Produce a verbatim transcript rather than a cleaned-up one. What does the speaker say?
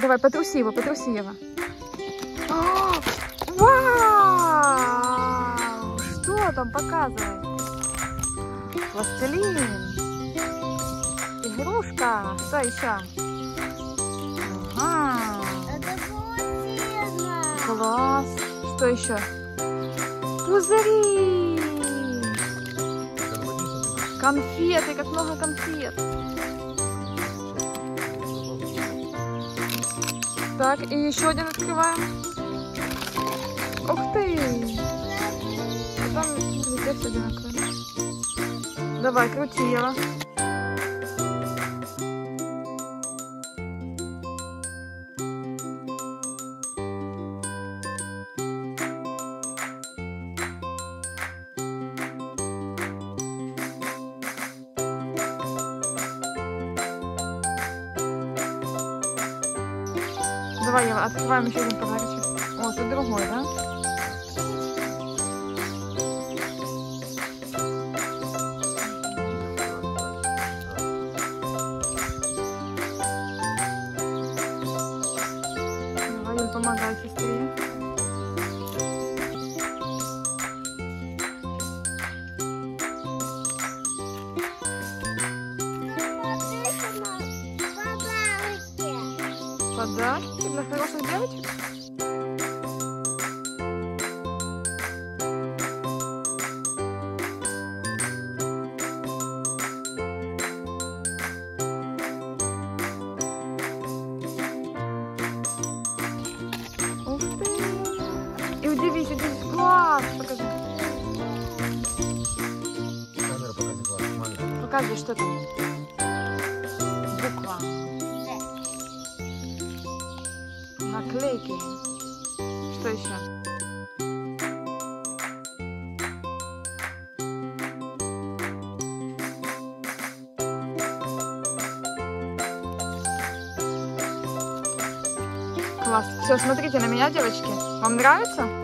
Давай, потруси его, потруси его. О, вау! Что там показывает? Пластилин. Игрушка. Что еще? Ага. Это полотенце. Класс. Что еще? Пузыри. Конфеты, как много конфет. Так, и еще один открываем. Ух ты! А там везде все одинаково. Давай, крути его. Давай, Ева, открываем еще один подарочек. О, тут другой, да? Давай, Юль, помогай сестре. Подарки для хороших девочек? Ух ты! И удивись, удивись, класс! Покажи. Камера покажи, класс. Маленький. Покажи, что там. Буква. Наклейки. Что еще? Класс. Все, смотрите на меня, девочки. Вам нравится?